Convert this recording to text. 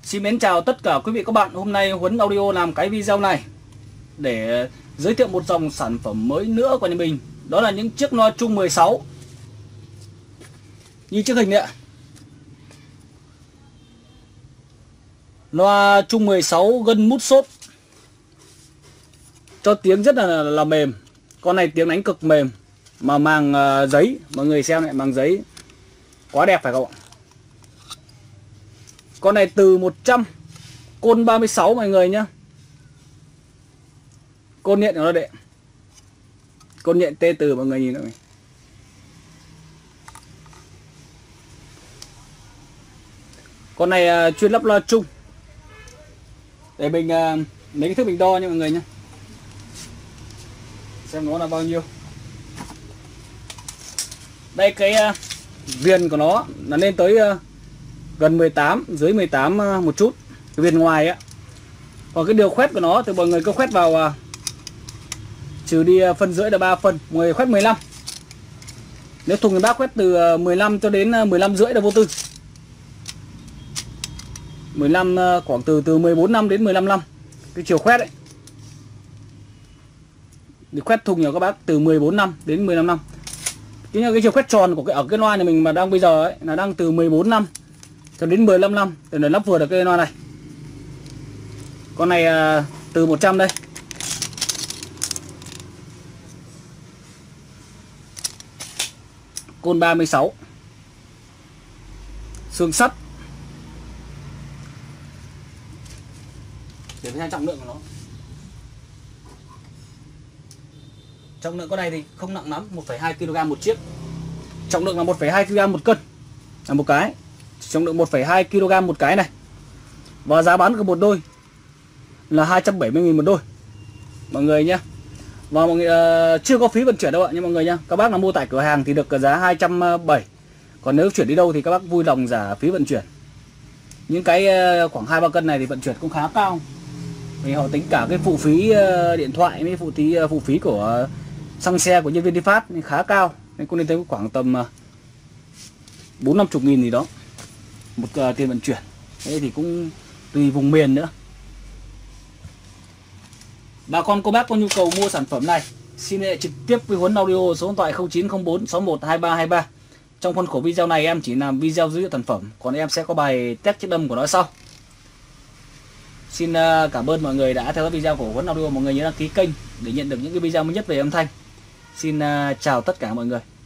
Xin mến chào tất cả quý vị các bạn. Hôm nay Huấn Audio làm cái video này để giới thiệu một dòng sản phẩm mới nữa của nhà mình. Đó là những chiếc loa Trung 16. Như chiếc hình đấy ạ. Loa Trung 16 gân mút xốp, cho tiếng rất là mềm. Con này tiếng đánh cực mềm, mà màng giấy, mọi người xem này, màng giấy quá đẹp phải không ạ? Con này từ 100, côn 36 mọi người nhá. Côn nhện của nó đệ, côn nhện tê từ mọi người nhìn này. Con này chuyên lắp loa Trung. Để mình lấy cái thước mình đo nha mọi người nhé, xem nó là bao nhiêu. Đây cái viền của nó là lên tới gần 18, dưới 18 một chút, cái viền ngoài á. Còn cái điều khoét của nó thì mọi người cứ khoét vào trừ đi phân rưỡi là 3 phân, mọi người khoét 15. Nếu thùng thì bác khoét từ 15 cho đến 15 rưỡi là vô tư. 15 khoảng từ 14 năm đến 15 năm cái chiều khoét ấy. Thì khoét thùng nhiều các bác từ 14 năm đến 15 năm. Cái chiều khoét tròn của ở cái loa nhà mình mà đang bây giờ ấy là đang từ 14 năm cho đến 15 năm để lắp vừa được cái loa này. Con này từ 100 đây. Côn 36. Xương sắt. Để xem trọng lượng của nó. Trọng lượng con này thì không nặng lắm, 1,2 kg một chiếc. Trọng lượng là 1,2 kg một cân là một cái. Trọng lượng 1,2 kg một cái này. Và giá bán của một đôi là 270.000 một đôi mọi người nhé. Và mọi người chưa có phí vận chuyển đâu ạ, nhưng mọi người nhá, các bác là mua tại cửa hàng thì được giá 270. Còn nếu chuyển đi đâu thì các bác vui lòng giả phí vận chuyển. Những cái khoảng 2-3 cân này thì vận chuyển cũng khá cao, vì họ tính cả cái phụ phí điện thoại với phụ phí của xăng xe của nhân viên đi phát nên khá cao, nên cũng lên tới khoảng tầm 40-50 nghìn gì đó một tiền vận chuyển. Thế thì cũng tùy vùng miền nữa. Bà con cô bác có nhu cầu mua sản phẩm này, xin liên hệ trực tiếp với Huấn Audio, số điện thoại 0904 61 2323. Trong khuôn khổ video này em chỉ làm video giới thiệu sản phẩm, còn em sẽ có bài test chất âm của nó sau. Xin cảm ơn mọi người đã theo dõi video của Huấn Audio. Mọi người nhớ đăng ký kênh để nhận được những cái video mới nhất về âm thanh. Xin chào tất cả mọi người.